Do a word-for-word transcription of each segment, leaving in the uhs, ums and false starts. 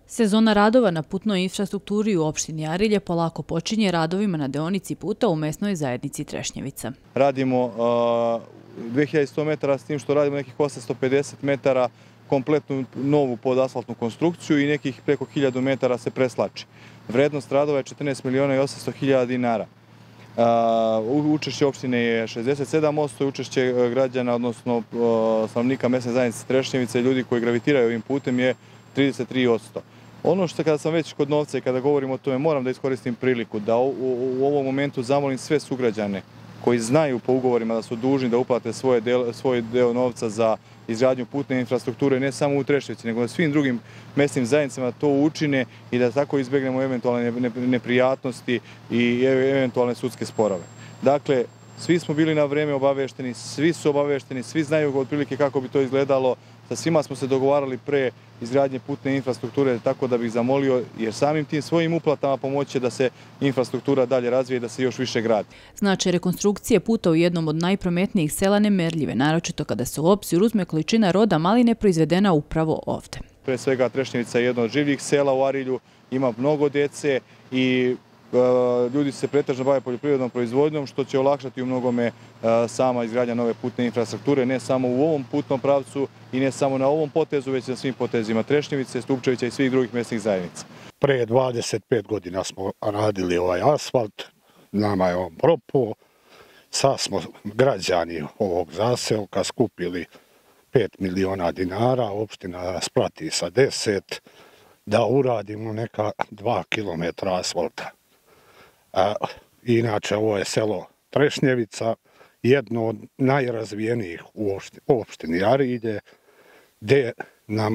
Sezona radova na putnoj infrastrukturi u opštini Arilje polako počinje radovima na deonici puta u mesnoj zajednici Trešnjevica. Radimo dve hiljade sto metara, s tim što radimo nekih osamsto pedeset metara kompletnu novu podasfaltnu konstrukciju i nekih preko hiljadu metara se preslači. Vrednost radova je četrnaest miliona i osamsto hiljada dinara. Učešće opštine je šezdeset sedam posto, učešće građana, odnosno stanovnika mesne zajednice Trešnjevice, ljudi koji gravitiraju ovim putem je trideset tri posto. Ono što kada sam već kod novca i kada govorim o tome, moram da iskoristim priliku da u, u ovom momentu zamolim sve sugrađane koji znaju po ugovorima da su dužni da uplate svoje del, svoj deo novca za izgradnju putne infrastrukture, ne samo u Trešnjevici, nego na svim drugim mesnim zajednicama to učine i da tako izbegnemo eventualne neprijatnosti i eventualne sudske sporove. Dakle, svi smo bili na vreme obavešteni, svi su obavešteni, svi znaju otprilike kako bi to izgledalo. Sa svima smo se dogovarali pre izgradnje putne infrastrukture, tako da bih zamolio, jer samim tim svojim uplatama pomoći da se infrastruktura dalje razvije i da se još više gradi. Značaj rekonstrukcije puta u jednom od najprometnijih sela nemerljive, naročito kada se u obzir uzme količina roda maline proizvedena upravo ovde. Pre svega Trešnjevica je jedno od življih sela u Arilju, ima mnogo dece i ljudi se pretežno bave poljoprivrednom proizvodnjom, što će olakšati u mnogome sama izgradnja nove putne infrastrukture, ne samo u ovom putnom pravcu i ne samo na ovom potezu, već na svim potezima Trešnjevice, Stupčevića i svih drugih mesnih zajednica. Pre dvadeset pet godina smo radili ovaj asfalt, nama je on propao, sad smo građani ovog zaselka skupili pet miliona dinara, opština nas prati sa deset, da uradimo neka dva kilometra asfalta. A, inače, ovo je selo Trešnjevica, jedno od najrazvijenijih u opštini Arilje, gde nam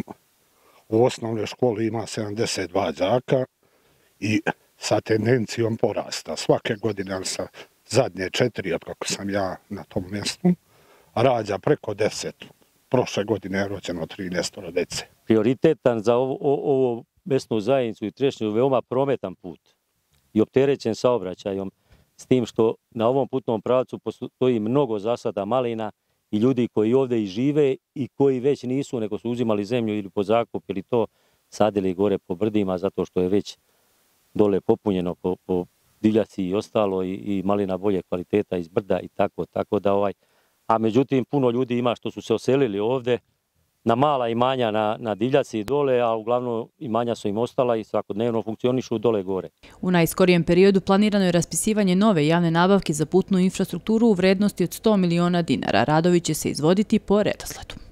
u osnovnoj školi ima sedamdeset dva đaka i sa tendencijom porasta. Svake godine sa zadnje četiri, od kako sam ja na tom mjestu, rađa preko deset. Prošle godine je rođeno trinaest dece. Prioritetan za ovo, ovo mesnu zajednicu i Trešnjevicu veoma prometan put i opterećen saobraćajom, s tim što na ovom putnom pravcu postoji mnogo zasada malina i ljudi koji ovdje i žive i koji već nisu, nego su uzimali zemlju ili po zakup ili to sadili gore po brdima zato što je već dole popunjeno po, po divljaci i ostalo i, i malina bolje kvaliteta iz brda i tako, tako da ovaj, a međutim puno ljudi ima što su se oselili ovdje na mala imanja na, na divljaci i dole, a uglavnom imanja su im ostala i svakodnevno funkcionišu dole gore. U najskorijem periodu planirano je raspisivanje nove javne nabavke za putnu infrastrukturu u vrednosti od sto miliona dinara. Radovi će se izvoditi po redosledu.